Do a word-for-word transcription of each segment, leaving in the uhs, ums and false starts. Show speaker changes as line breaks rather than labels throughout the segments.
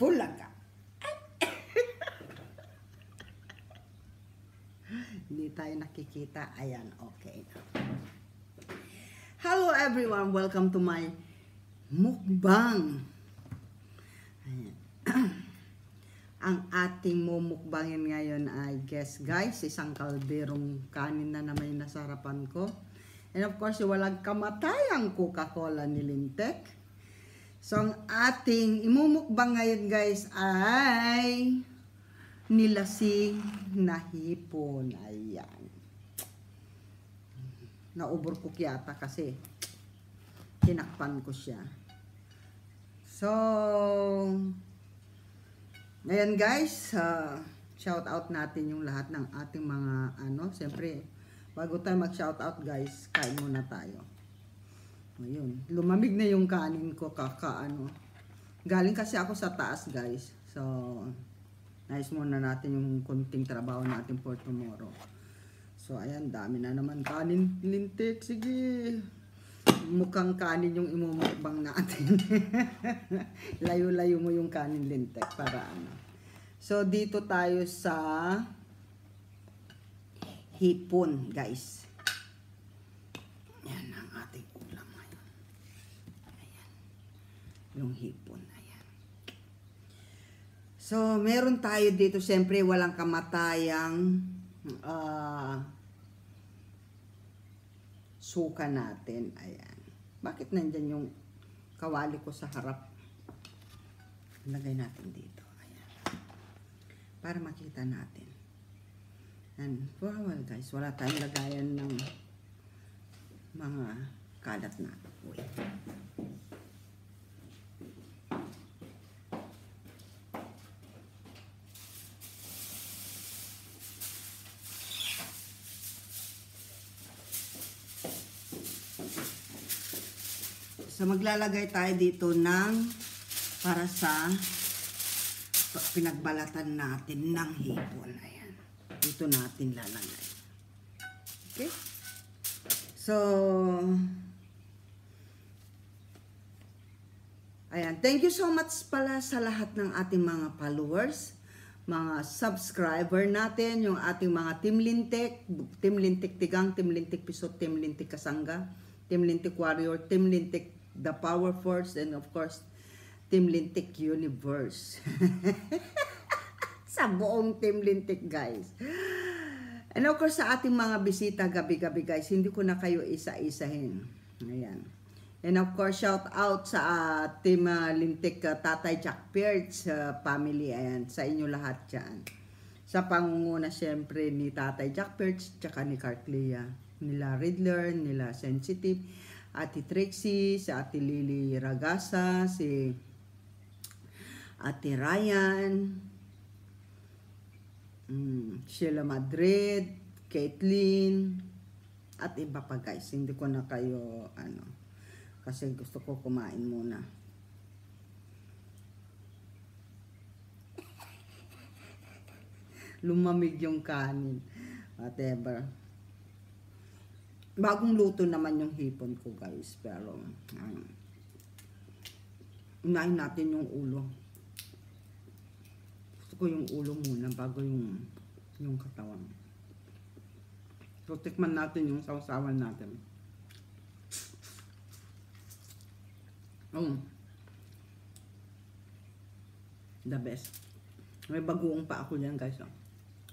Bulaga. Hindi tayo nakikita. Ayan, okay. Hello everyone, welcome to my mukbang. Ayan. Ang ating mumukbangin ngayon ay, guess guys, isang kalderong kanin na naman yung nasa harapan ko. And of course, walang kamatayang Coca-Cola ni Lintek. So, ang ating imumukbang ngayon guys ay nilasing na hipon. Ayan. Na-overcook yata kasi tinakpan ko siya. So, ngayon guys, uh, shout out natin yung lahat ng ating mga ano, siyempre, bago tayo mag shout out guys, kain muna tayo. Ayun, lumamig na yung kanin ko kaka ano. Galing kasi ako sa taas guys. So, nice muna natin yung konting trabaho natin for tomorrow. So, ayan, dami na naman kanin, Lintik. Sige. Mukhang kanin yung imumukbang natin. Layo-layo mo yung kanin, Lintek, para ano. So, dito tayo sa hipon, guys. Yan ang ating ulam ngayon. Ayan. Yung hipon, ayan. So, meron tayo dito, siyempre, walang kamatayang uh, suka natin. Ayan. Bakit nandyan yung kawali ko sa harap? Lagay natin dito. Ayan. Para makita natin. And, well, well guys, wala tayong lagayan ng mga kalat natin. Wait. So, maglalagay tayo dito ng para sa pinagbalatan natin ng hipon. Ayan. Dito natin lalagay. Okay? So, ayan. Thank you so much pala sa lahat ng ating mga followers, mga subscriber natin, yung ating mga Team Lintik, Team Lintik Tigang, Team Lintik Pisot, Team Lintik Kasangga, Team Lintik Warrior, Team Lintik The Power Force, and of course, Team Lintik Universe. Sa buong Team Lintik, guys. And of course, sa ating mga bisita gabi-gabi, guys, hindi ko na kayo isa-isahin. Ayan. And of course, shout out sa uh, Team uh, Lintik uh, Tatay Jack Pierce uh, family. Ayan, sa inyo lahat dyan. Sa pangunguna, syempre, ni Tatay Jack Pierce, tsaka ni Cartlia, nila Riddler, nila Sensitive, Ate Trixie, si Ate Lily Ragasa, si Ate Ryan, um, Sheila Madrid, Caitlin, at iba pa guys. Hindi ko na kayo, ano, kasi gusto ko kumain muna. Lumamig yung kanin. Whatever. Bagong luto naman yung hipon ko guys, pero um, unahin natin yung ulo. Gusto ko yung ulo muna bago yung yung katawan. So tikman natin yung sausawan natin. Oh, the best. May bagoong pa ako dyan guys. Oh.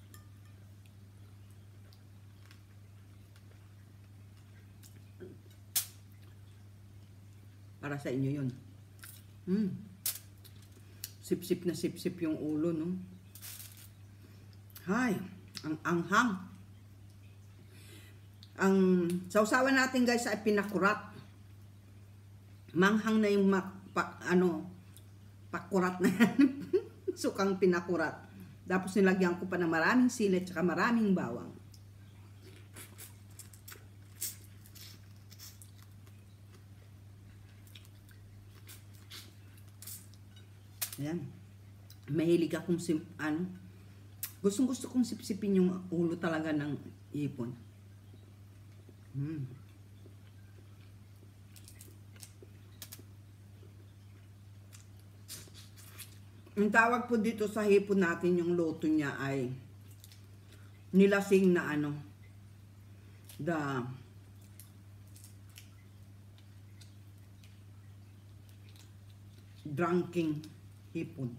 Para sa inyo yun. Mm. Sip-sip na sip-sip yung ulo, no? Hay, ang anghang. Ang sausawan natin guys ay pinakurat. Manghang na yung mak, pa, ano, pakurat na yan. Sukang pinakurat. Tapos nilagyan ko pa ng maraming sili at maraming bawang. Ayan. Mahilig akong sim, ano, gustong gusto kong sipsipin yung ulo talaga ng ipon. Hmm. Ang tawag po dito sa hipon natin, yung luto niya ay nilasing na ano, the drunking hipon.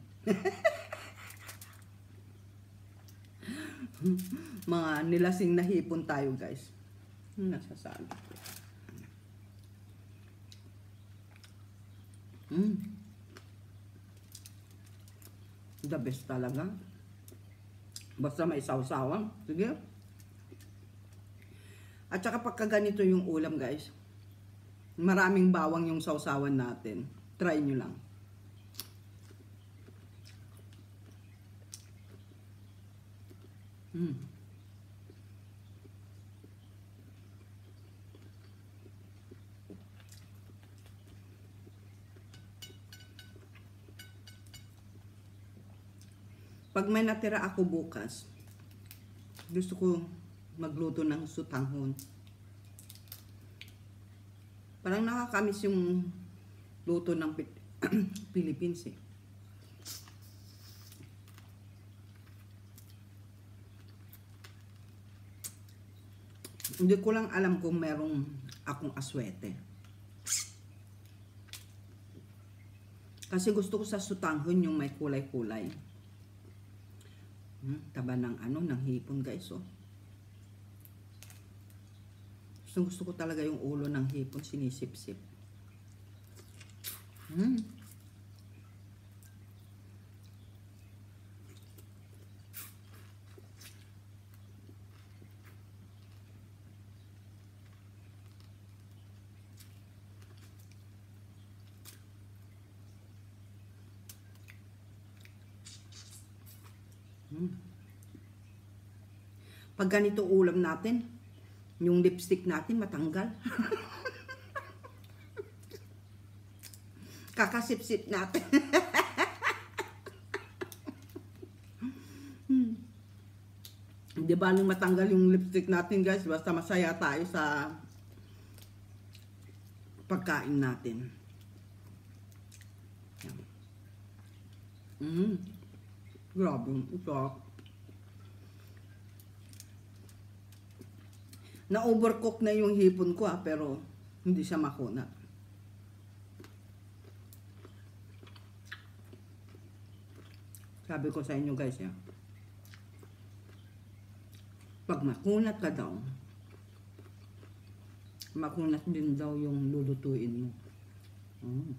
Mga nilasing na hipon tayo, guys. Nasasabi. Mm. The best talaga. Basta may sawsawan. Sige. At saka pagka ganito yung ulam, guys, maraming bawang yung sawsawan natin. Try nyo lang. Mm. Pag may natira ako bukas, gusto ko magluto ng sutanghon. Parang nakakamiss yung luto ng Philippines eh. Hindi ko lang alam kung merong akong aswete. Kasi gusto ko sa sutanghon yung may kulay-kulay. Hmm, taba ng ano, ng hipon, guys, oh. Gusto, gusto ko talaga yung ulo ng hipon, sinisip-sip. Hmm. Hmm. Pag ganito ulam natin, yung lipstick natin matanggal. Kakasip-sip natin. Hmm. Hindi ba nung matanggal yung lipstick natin, guys? Basta masaya tayo sa pagkain natin. Mm. Grabe, ito. Na-overcook na yung hipon ko, ah, pero hindi siya makuna. Sabi ko sa inyo, guys, ya. Pag makunat ka daw, makunat din daw yung lulutuin mo. Mm.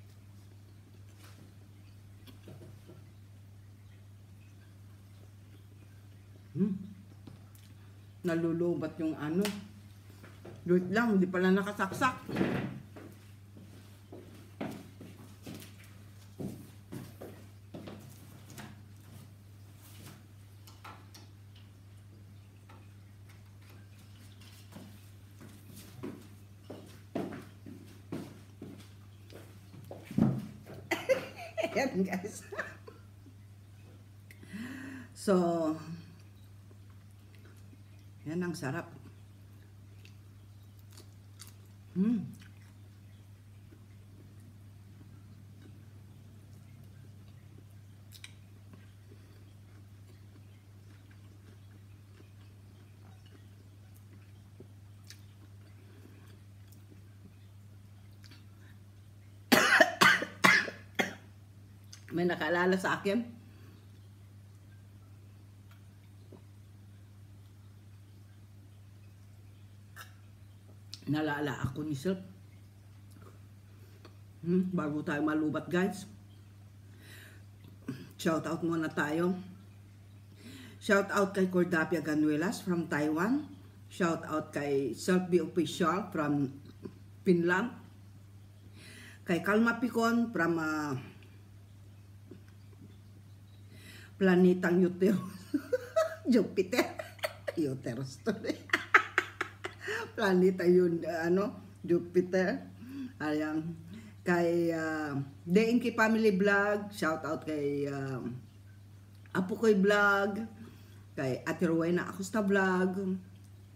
Hmm. Nalulubat yung ano. Wait lang, hindi pala nakasaksak. Ayan, guys. So, yan ang sarap. Hmm. May nakaalala sa akin. Nalala ako ni Sir. Hmm, bago tayo malubat, guys. Shout out muna tayo. Shout out kay Cordapia Ganuelas from Taiwan. Shout out kay Selfie Official from Finland. Kay Kalma Picon from uh, Planetang Uterus. Jupiter. Uterus to. Planeta yun, ano, Jupiter. Ayan. Kay uh, D N K Family Vlog. Shout out kay uh, Apo Koy Vlog. Kay Ate Rowena Acosta Vlog.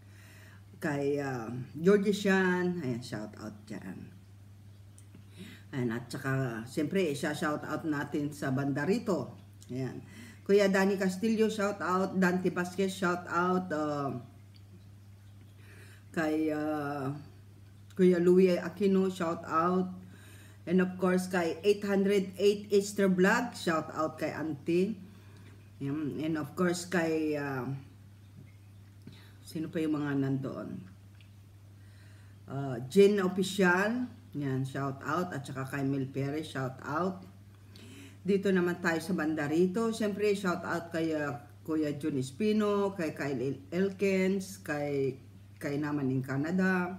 Kay uh, Georgie Shan. Ayan, shout out dyan. Ayan, at saka, siyempre, isa-shout out natin sa banda rito. Ayan. Kuya Danny Castillo, shout out. Dante Vasquez, shout out. Uh, kay uh, Kuya Louie Aquino, shout out. And of course, kay eight oh eight Easter Vlog, shout out kay Auntie. Ayan. And of course, kay, uh, sino pa yung mga nandoon? Uh, Jen Official, yan, shout out. At saka kay Mel Perez, shout out. Dito naman tayo sa banda rito. Siyempre, shout out kay uh, Kuya Jun Espino, kay Kyle Elkins, kay, kay naman in Canada.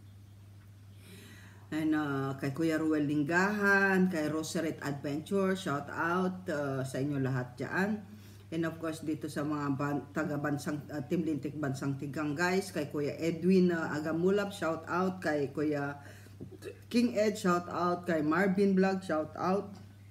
And uh, kay Kuya Ruel Linggahan, kay Roseret Adventure, shout out uh, sa inyo lahat dyan. And of course, dito sa mga ban- taga-bansang, uh, Team Lintik Bansang Tigang guys, kay Kuya Edwin uh, Agamulap, shout out. Kay Kuya King Ed, shout out. Kay Marvin Vlog, shout out.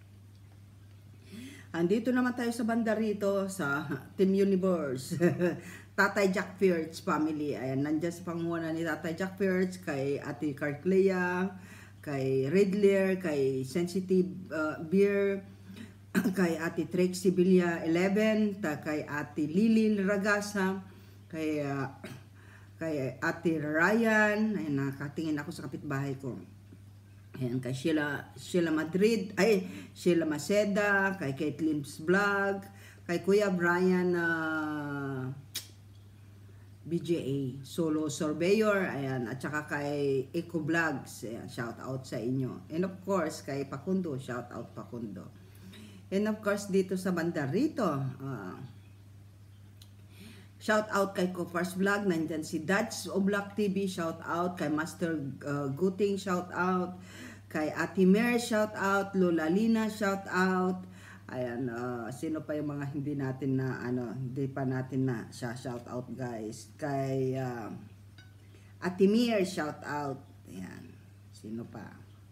Andito naman tayo sa banda rito, sa Team Universe. Tatay Jack Fierce family. Ayan, nandyan sa pangunan ni Tatay Jack Fierce, kay Ate Carclea, kay Redler, kay Sensitive uh, Beer, kay Ate Trixie Villa eleven, ta kay Ate Lily Ragasa, kay uh, kay Ate Ryan, ay nakatingin ako sa kapitbahay ko. Ayan, kay Sheila, Sheila Madrid, ay Sheila Maceda, kay Caitlin's Vlog, kay Kuya Brian uh, B J A, Solo Surveyor, ayan, at saka kay Eco Vlogs, ayan, shout out sa inyo. And of course, kay Pakundo, shout out Pakundo. And of course, dito sa banda rito, uh, shout out kay Kofars Vlog, nandyan si Dutch Oblak T V, shout out. Kay Master uh, Guting, shout out. Kay Ate Mer, shout out. Lola Lina, shout out. Ayan, uh, sino pa yung mga hindi natin na, ano, hindi pa natin na siya shout out guys. Kay uh, Ate Mir, shout out. Ayan, sino pa?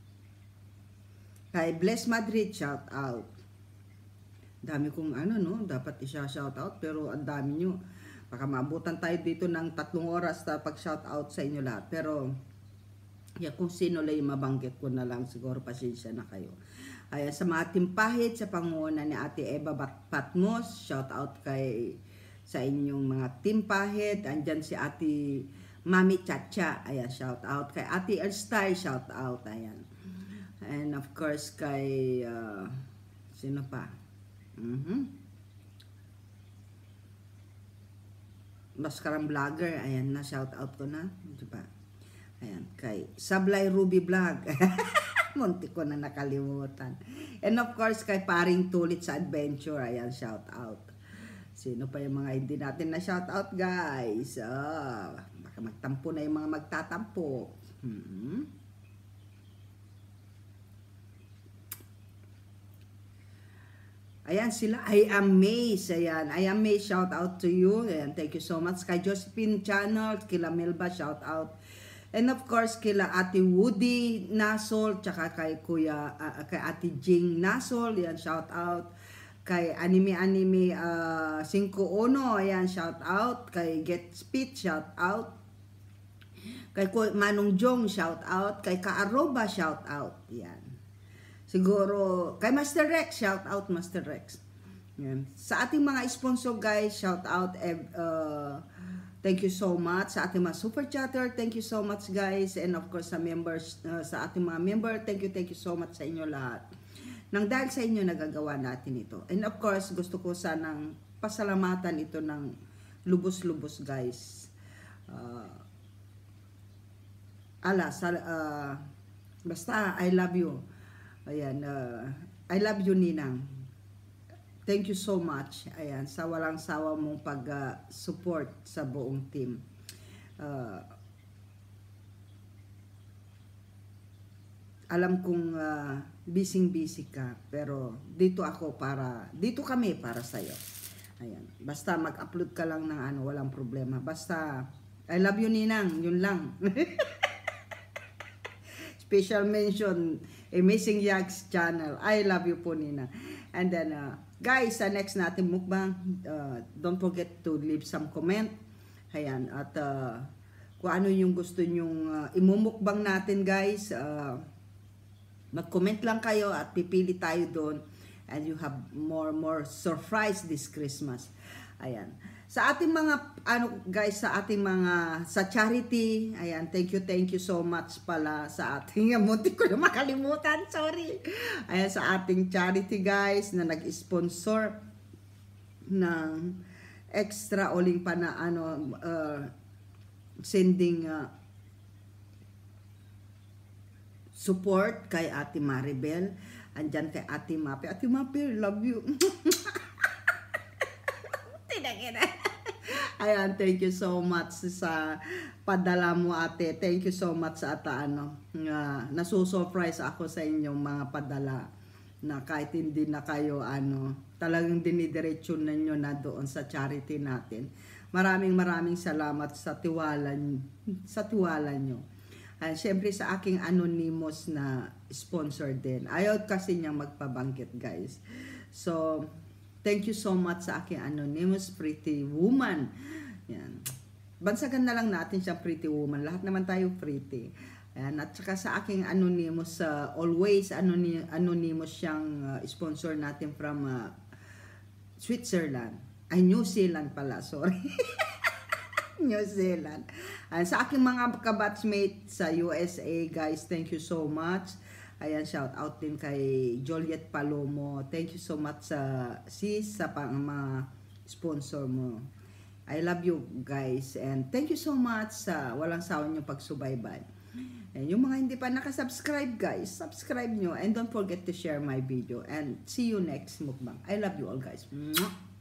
Kay Bless Madrid, shout out. Dami kong ano no, dapat i-shout out pero ang dami nyo. Baka maabutan tayo dito ng tatlong oras na pag-shout out sa inyo lahat. Pero yeah, kung sino lang mabanggit ko na lang, siguro pasensya na kayo. Ay, sa mga timpahit sa pangunguna ni Ate Eva Patmos, shout out kay sa inyong mga timpahit. Andyan si Ate Mami Chacha, ayan, shout out. Kay Ate Elstay, shout out, ayan. And of course kay uh, sino pa? Mm-hmm. Maskarang vlogger, ayan na, shout out ko na, diba? Ayan, kay Sablay Ruby Vlog. Munti ko na nakalimutan. And of course, kay Paring Tulit sa Adventure, ayan, shout out. Sino pa yung mga hindi natin na shout out, guys? Oh, baka magtampo na yung mga magtatampo. Mm-hmm. Ayan sila, I am Maze. Ayan, I am Maze, shout out to you. Ayan, thank you so much. Kay Josephine Channel, kila Melba, shout out. And of course, kila Ate Woody Nasol, tsaka kay Kuya, uh, kay Ate Jing Nasol, ayan, shout out. Kay Anime Anime uh, Cinco Ono, ayan, shout out. Kay Get Speed, shout out. Kay Manong Jong, shout out. Kay Kaaroba, shout out. Ayan. Siguro, kay Master Rex, shout out Master Rex. Yan. Sa ating mga sponsor guys, shout out, uh, thank you so much. Sa ating mga super chatter, thank you so much guys. And of course sa members, uh, sa ating mga member, thank you, thank you so much sa inyo lahat. Nang dahil sa inyo, nagagawa natin ito. And of course, gusto ko sanang pasalamatan ito ng lubos-lubos guys. Uh, ala, sa, uh, basta, I love you. Ayan, uh, I love you Ninang. Thank you so much. Ayan, sa walang sawa mong pag-support uh, sa buong team. Uh, alam kong uh, busy-busy ka, pero dito ako para, dito kami para sa'yo. Ayan, basta mag-upload ka lang ng ano, walang problema. Basta, I love you Ninang, yun lang. Special mention, Amazing Yags Channel. I love you po, Nina. And then, uh, guys, sa next natin mukbang, uh, don't forget to leave some comment. Ayan, at uh, kung ano yung gusto nyong uh, imumukbang natin, guys. Uh, Mag-comment lang kayo at pipili tayo doon. And you have more more surprise this Christmas. Ayan. Sa ating mga, ano guys, sa ating mga, sa charity, ayan, thank you, thank you so much pala sa ating, muntik ko na makalimutan, sorry. Ayan, sa ating charity guys, na nag-sponsor ng extra uling pa na, ano, uh, sending uh, support kay Ate Maribel, andyan kay Ate Mapi. Ate Mapi, love you. Ayan, thank you so much sa padala mo ate. Thank you so much sa ata ano. Uh, nasusurprise ako sa inyong mga padala na kahit hindi na kayo ano, talagang dinidiretso ninyo na doon sa charity natin. Maraming maraming salamat sa tiwala sa tiwala nyo. Uh, Siyempre sa aking anonymous na sponsor din. Ayaw kasi niyang magpabanggit guys. So, thank you so much sa aking anonymous pretty woman. Yan. Bansagan na lang natin siyang pretty woman. Lahat naman tayo pretty. Yan. At saka sa aking anonymous, uh, always anony anonymous siyang uh, sponsor natin from uh, Switzerland. Ay, New Zealand pala. Sorry. New Zealand. And sa aking mga kabatchmate sa U S A, guys, thank you so much. Ayan, shout out din kay Joliet Palomo. Thank you so much sa sis sa pang mga sponsor mo. I love you guys and thank you so much sa walang sawa nyo pagsubaybay. And yung mga hindi pa nakasubscribe guys, subscribe nyo and don't forget to share my video and see you next mukbang. I love you all guys. Mwah!